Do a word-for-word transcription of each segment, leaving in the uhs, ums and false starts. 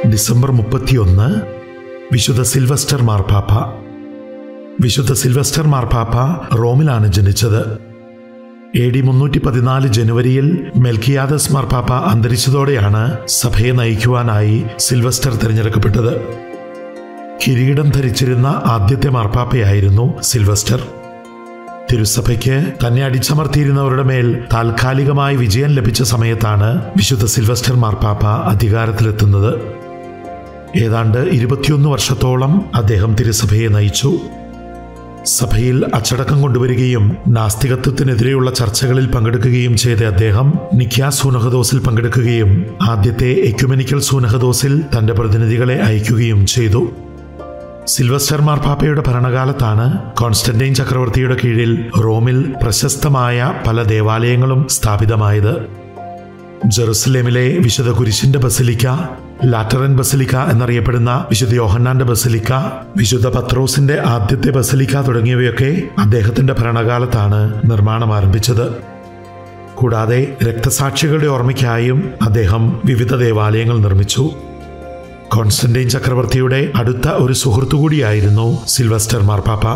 December മുപ്പത്തിയൊന്ന് വിശുദ്ധ Sylvester മാർപ്പാപ്പ. വിശുദ്ധ സിൽവസ്റ്റർ മാർപ്പാപ്പ റോമിലാണ് ജനിച്ചത്. എ ഡി മുന്നൂറ്റി പതിനാല് ജനുവരിയിൽ മെൽക്കിയാദസ് മാർപ്പാപ്പ അന്തരിച്ചതോടെയാണ് സഭയെ നയിക്കുവാനായി സിൽവസ്റ്റർ തിരഞ്ഞെടുക്കപ്പെട്ടത്. കിരീടം ധരിച്ചിരുന്ന ആദ്യത്തെ മാർപ്പാപ്പയായിരുന്നു സിൽവസ്റ്റർ. തിരുസഭയ്ക്ക് തന്നെ അടിച്ചമർത്തിയിരുന്നവരുടെ മേൽ താൽക്കാലികമായി വിജയം ലഭിച്ച സമയത്താണ് വിശുദ്ധ സിൽവസ്റ്റർ മാർപ്പാപ്പ അധികാരത്തിലെത്തുന്നത്. ഏതാണ്ട് ഇരുപത്തിയൊന്ന് വർഷത്തോളം അദ്ദേഹം തിരുസഭയെ നയിച്ചു. സഭയിൽ അച്ചടക്കം കൊണ്ടുവരികയും നാസ്തികത്വത്തിനെതിരെയുള്ള ചർച്ചകളിൽ പങ്കെടുക്കുകയും ചെയ്ത അദ്ദേഹം നിക്യാ സൂനഹദോസിൽ പങ്കെടുക്കുകയും ആദ്യത്തെ എക്യുമെനിക്കൽ സൂനഹദോസിൽ തന്റെ പ്രതിനിധികളെ അയക്കുകയും ചെയ്തു. സിൽവസ്റ്റർ മാർപ്പാപ്പയുടെ ഭരണകാലത്താണ് കോൺസ്റ്റന്റൈൻ ചക്രവർത്തിയുടെ കീഴിൽ റോമിൽ പ്രശസ്തമായ പല ദേവാലയങ്ങളും സ്ഥാപിതമായത്. ജെറുസലേമിലെ വിശുദ്ധ കുരിശിന്റെ ബസലിക്ക, ലാറ്ററൻ ബസലിക്ക എന്നറിയപ്പെടുന്ന വിശുദ്ധ യോഹന്നാന്റെ ബസലിക്ക, വിശുദ്ധ പത്രോസിന്റെ ആദ്യത്തെ ബസലിക്ക തുടങ്ങിയവയൊക്കെ അദ്ദേഹത്തിന്റെ ഭരണകാലത്താണ് നിർമ്മാണം ആരംഭിച്ചത്. കൂടാതെ രക്തസാക്ഷികളുടെ ഓർമ്മയ്ക്കായും അദ്ദേഹം വിവിധ ദേവാലയങ്ങൾ നിർമ്മിച്ചു. കോൺസ്റ്റന്റൈൻ ചക്രവർത്തിയുടെ അടുത്ത ഒരു സുഹൃത്തുകൂടിയായിരുന്നു സിൽവസ്റ്റർ മാർപ്പാപ്പ.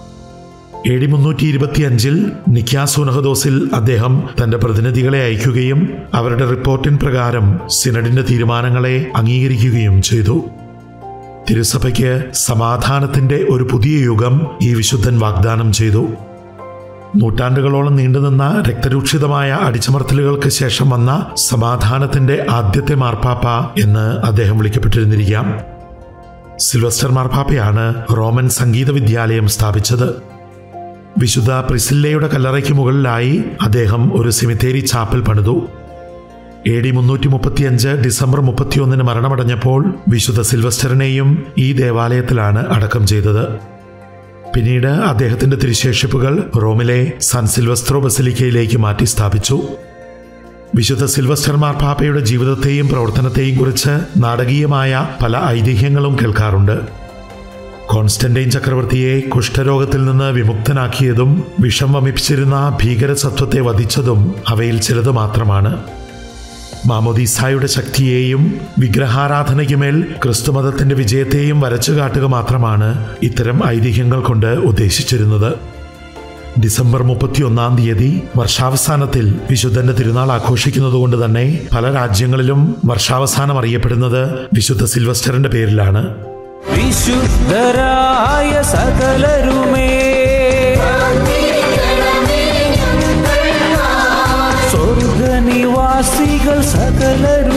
എ ഡി മുന്നൂറ്റി ഇരുപത്തി അഞ്ചിൽ നിക്യാ സൂനഹദോസിൽ അദ്ദേഹം തന്റെ പ്രതിനിധികളെ അയക്കുകയും അവരുടെ റിപ്പോർട്ടിൻ പ്രകാരം സിനഡിന്റെ തീരുമാനങ്ങളെ അംഗീകരിക്കുകയും ചെയ്തു. തിരുസഭയ്ക്ക് സമാധാനത്തിന്റെ ഒരു പുതിയ യുഗം ഈ വിശുദ്ധൻ വാഗ്ദാനം ചെയ്തു. നൂറ്റാണ്ടുകളോളം നീണ്ടുനിന്ന രക്തരൂക്ഷിതമായ അടിച്ചമർത്തലുകൾക്ക് ശേഷം വന്ന സമാധാനത്തിന്റെ ആദ്യത്തെ മാർപ്പാപ്പ എന്ന് അദ്ദേഹം വിളിക്കപ്പെട്ടിരുന്നിരിക്കാം. സിൽവസ്റ്റർ മാർപ്പാപ്പയാണ് റോമൻ സംഗീത വിദ്യാലയം സ്ഥാപിച്ചത്. വിശുദ്ധ പ്രിസില്ലയുടെ കല്ലറയ്ക്ക് മുകളിലായി അദ്ദേഹം ഒരു സെമിത്തേരി ചാപ്പൽ പണിതു. എ ഡി മുന്നൂറ്റി മുപ്പത്തിയഞ്ച് ഡിസംബർ മുപ്പത്തിയൊന്നിന് മരണമടഞ്ഞപ്പോൾ വിശുദ്ധ സിൽവസ്റ്ററിനെയും ഈ ദേവാലയത്തിലാണ് അടക്കം ചെയ്തത്. പിന്നീട് അദ്ദേഹത്തിന്റെ തിരുശേഷിപ്പുകൾ റോമിലെ സാൻ സിൽവസ്ത്രോ ബസലിക്കയിലേക്ക് മാറ്റി സ്ഥാപിച്ചു. വിശുദ്ധ സിൽവസ്റ്റർ മാർപ്പാപ്പയുടെ ജീവിതത്തെയും പ്രവർത്തനത്തെയും കുറിച്ച് നാടകീയമായ പല ഐതിഹ്യങ്ങളും കേൾക്കാറുണ്ട്. കോൺസ്റ്റന്റൈൻ ചക്രവർത്തിയെ കുഷ്ഠരോഗത്തിൽ നിന്ന് വിമുക്തനാക്കിയതും വിഷം വമിപ്പിച്ചിരുന്ന ഭീകരസത്വത്തെ വധിച്ചതും അവയിൽ ചിലത് മാത്രമാണ്. മാമോദീസായുടെ ശക്തിയെയും വിഗ്രഹാരാധനയ്ക്കുമേൽ ക്രിസ്തുമതത്തിന്റെ വിജയത്തെയും വരച്ചു കാട്ടുക മാത്രമാണ് ഇത്തരം ഐതിഹ്യങ്ങൾ കൊണ്ട് ഉദ്ദേശിച്ചിരുന്നത്. ഡിസംബർ മുപ്പത്തിയൊന്നാം തീയതി വർഷാവസാനത്തിൽ വിശുദ്ധന്റെ തിരുനാൾ ആഘോഷിക്കുന്നതുകൊണ്ട് തന്നെ പല രാജ്യങ്ങളിലും വർഷാവസാനം അറിയപ്പെടുന്നത് വിശുദ്ധ സിൽവസ്റ്ററിന്റെ പേരിലാണ്. വിശുദ്ധരായ സകലരുമേ സ്വർഗനിവാസികൾ സകലരും